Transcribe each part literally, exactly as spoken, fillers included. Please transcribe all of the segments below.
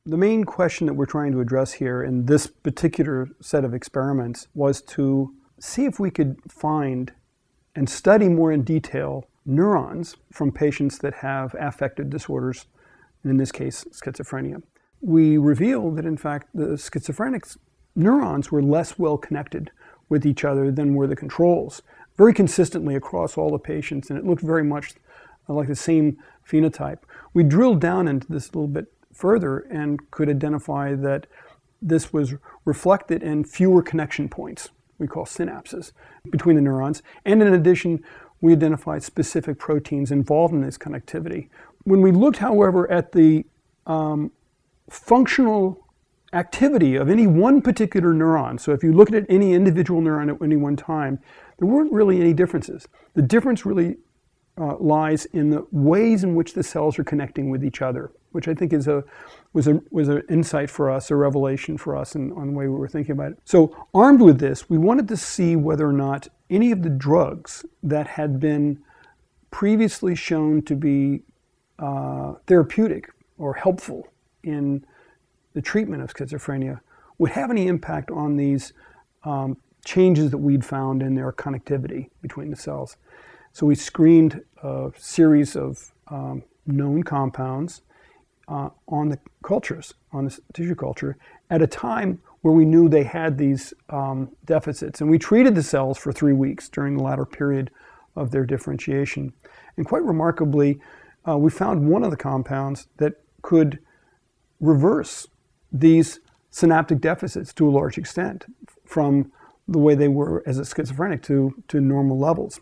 The main question that we're trying to address here in this particular set of experiments was to see if we could find and study more in detail neurons from patients that have affective disorders, and in this case, schizophrenia. We revealed that, in fact, the schizophrenic neurons were less well connected with each other than were the controls, very consistently across all the patients, and it looked very much like the same phenotype. We drilled down into this a little bit further and could identify that this was reflected in fewer connection points, we call synapses, between the neurons. And in addition, we identified specific proteins involved in this connectivity. When we looked, however, at the um, functional activity of any one particular neuron, so if you looked at any individual neuron at any one time, there weren't really any differences. The difference really uh, lies in the ways in which the cells are connecting with each other, which I think is a was a was an insight for us, a revelation for us in, on the way we were thinking about it. So armed with this, we wanted to see whether or not any of the drugs that had been previously shown to be uh, therapeutic or helpful in the treatment of schizophrenia would have any impact on these um, changes that we'd found in their connectivity between the cells. So we screened a series of um, known compounds uh, on the cultures, on the tissue culture, at a time where we knew they had these um, deficits. And we treated the cells for three weeks during the latter period of their differentiation. And quite remarkably, uh, we found one of the compounds that could reverse these synaptic deficits to a large extent from the way they were as a schizophrenic to, to normal levels.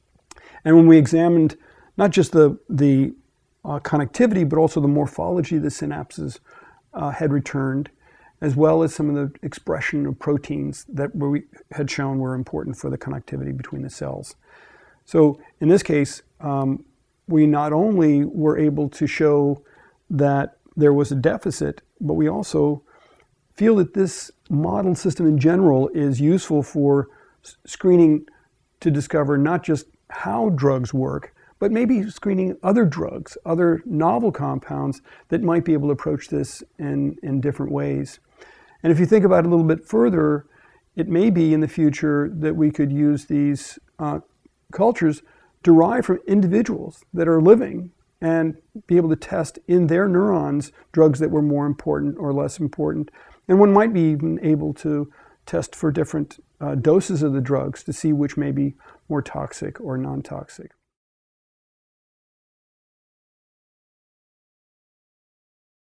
And when we examined not just the, the uh, connectivity, but also the morphology of the synapses uh, had returned, as well as some of the expression of proteins that we had shown were important for the connectivity between the cells. So in this case, um, we not only were able to show that there was a deficit, but we also feel that this model system in general is useful for screening to discover not just how drugs work, but maybe screening other drugs, other novel compounds that might be able to approach this in, in different ways. And if you think about it a little bit further, it may be in the future that we could use these uh, cultures derived from individuals that are living and be able to test in their neurons drugs that were more important or less important. And one might be even able to test for different uh, doses of the drugs to see which may be more toxic or non-toxic.